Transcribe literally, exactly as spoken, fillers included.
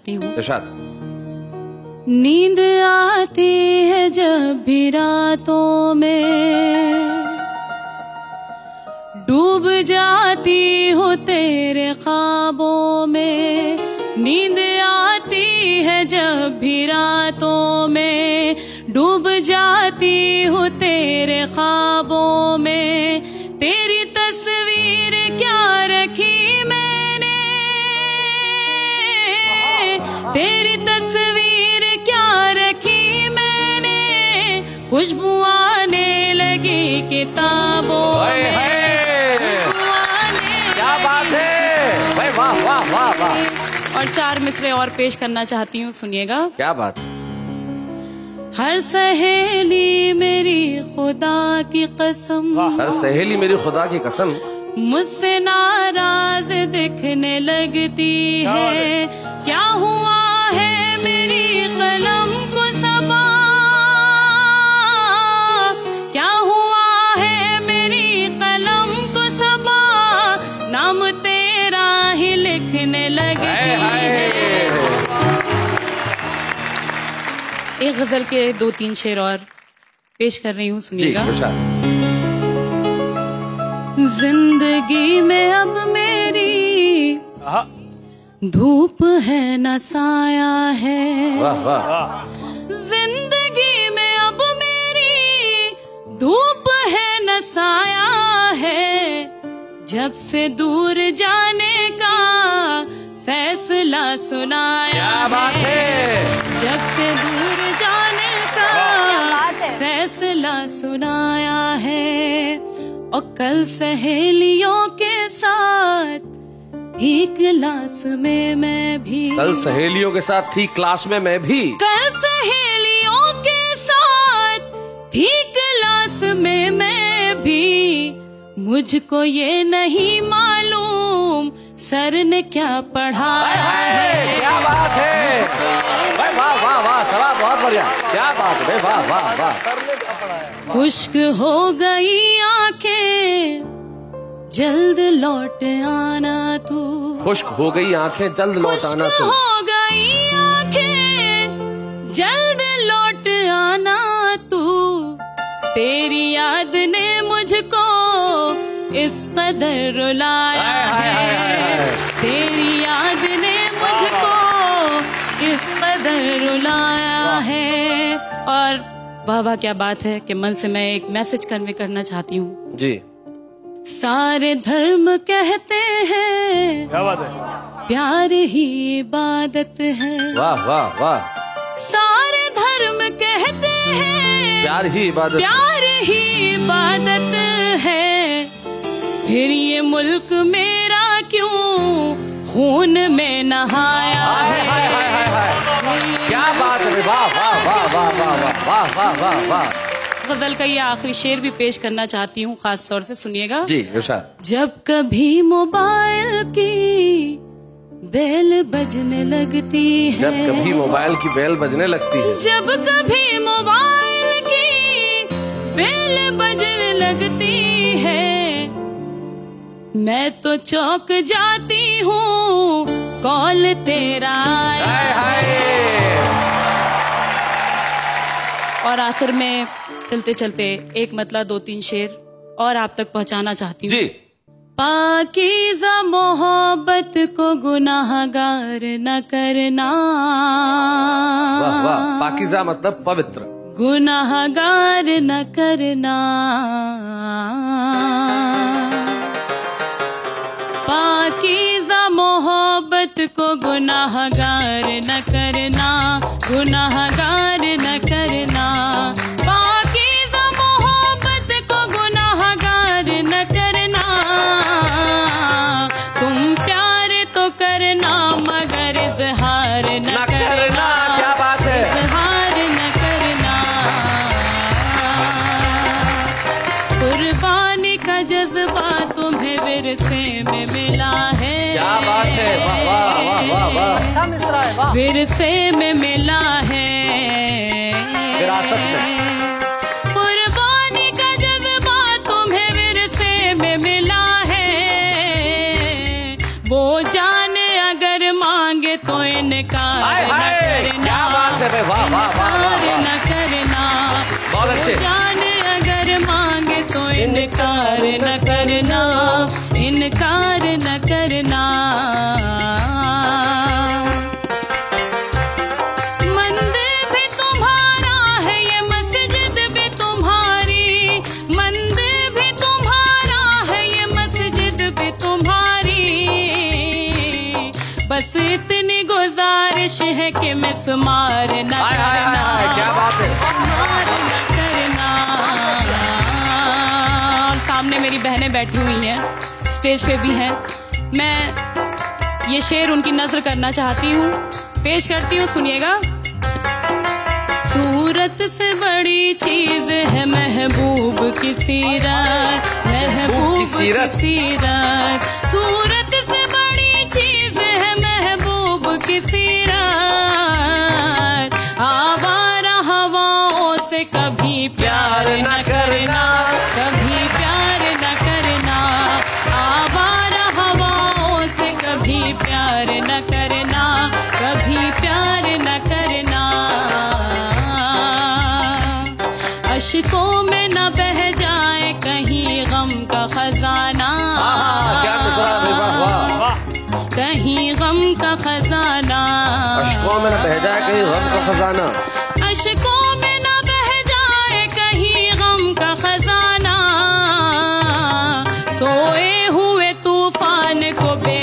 चाहती हूँ। नींद आती है जब भी रातों में, डूब जाती हूँ तेरे ख्वाबों में। नींद आती है जब भी रातों में, डूब जाती हूँ तेरे ख्वाबों में। तेरी तस्वीर क्या रखी मैंने, तेरी तस्वीर क्या रखी मैंने, खुशबू आने लगी किताबों में। क्या बात है, वाह वाह वाह वाह। और चार मिसरे और पेश करना चाहती हूँ, सुनिएगा। क्या बात। हर सहेली मेरी खुदा की कसम, हर सहेली मेरी खुदा की कसम, मुझसे नाराज दिखने लगती है। क्या हुआ है मेरी कलम को सबा, क्या हुआ है मेरी कलम को सबा, नाम तेरा ही लिखने लगती है। एक गजल के दो तीन शेर और पेश कर रही हूँ, सुनिएगा। जिंदगी में अब मेरी धूप है न साया है, वाह वाह। जिंदगी में अब मेरी धूप है न साया है, जब से दूर जाने का फैसला सुनाया। क्या बात है। जब से दूर जाने का फैसला सुनाया है, और कल सहेलियों के साथ ही क्लास में मैं भी, कल सहेलियों के साथ थी क्लास में मैं भी, कल सहेलियों के साथ थी क्लास में मैं भी, मुझको ये नहीं मालूम सर ने क्या पढ़ाया है। क्या बात है, वाह वाह वाह वाह, सवाल बहुत बढ़िया। क्या बात है, वाह वाह वाह। खुश्क हो गई आंखें जल्द लौट आना तू, खुश्क हो गई आंखें जल्द लौट आना तू, हो गई आंखें जल्द लौट आना तू। तेरी याद ने मुझको इस कदर रुलाया है, तेरी याद ने मुझको इस कदर रुलाया है। और वाह वाह, क्या बात है कि मन से मैं एक मैसेज कन्वे करना चाहती हूँ जी। सारे धर्म कहते हैं, क्या बात है, प्यार ही इबादत है। वाह वाह वाह। सारे धर्म कहते हैं, प्यार ही इबादत, प्यार ही इबादत है। फिर ये मुल्क मेरा क्यों खून में नहाया है। हाय हाय हाय हाय। क्या बात है, वाह वाह वाह वाह वाह वाह वाह वाह वाह। गजल का ये आखिरी शेर भी पेश करना चाहती हूँ, खास तौर से सुनिएगा। जी इरशाद। जब कभी मोबाइल की बेल बजने लगती है, जब कभी मोबाइल की बेल बजने लगती है, जब कभी मोबाइल की बेल बजने लगती है, मैं तो चौंक जाती हूँ कॉल तेरा आया। हाय हाय। और आखिर में चलते चलते एक मतला दो तीन शेर और आप तक पहुंचाना चाहती हूँ। जी। पाकीज़ा मोहब्बत को गुनाहगार न करना, वाह वाह। पाकीज़ा मतलब पवित्र, गुनाहगार न करना। पाकीज़ा मोहब्बत को गुनाहगार न करना, गुनाहगार न करना। पाकीज़ा मोहब्बत को गुनाहगार न करना। तुम प्यार तो करना मगर इज़हार न करना। क्या बात है, इज़हार न करना। कुर्बानी का जज्बा तुम्हें विरसे में मिला है। क्या बात है, वाह वाह वाह वाह वाह। अच्छा मिसरा है, वाह। विरसे में मिला है, विरासत में। कुर्बानी का जज्बा तुम्हें विरसे में मिला है। वो जान अगर मांगे तो इनका इनकार न करना, क्या बात है, वाह वाह वाह, इनकार न करना, बहुत अच्छे। जान अगर मांगे तो इनकार न करना, इनकार न करना। मंदिर भी तुम्हारा है, ये मस्जिद भी तुम्हारी, मंदिर भी तुम्हारा है, ये मस्जिद भी तुम्हारी। बस इतनी गुजारिश है कि मिसमार न करना, क्या बात है, मिसमार न करना। और सामने मेरी बहनें बैठी हुई हैं, स्टेज पे भी हैं। मैं ये शेर उनकी नज़र करना चाहती हूँ, पेश करती हूँ, सुनिएगा। सूरत से बड़ी चीज है महबूब की सीरत, महबूब की सीरत। सूरत से बड़ी चीज है महबूब की सीरत। आवारा हवाओं से कभी प्यार न करना, कभी प्यार न करना। आवारा हवाओं से कभी प्यार न करना, कभी प्यार न करना। अश्कों में न बह जाए कहीं गम का खजाना, कहीं गम का खजाना। अश्कों में न बह जाए कहीं गम का खजाना, अश्कों में न बह जाए कहीं गम का खजाना। सोए हुए तूफान को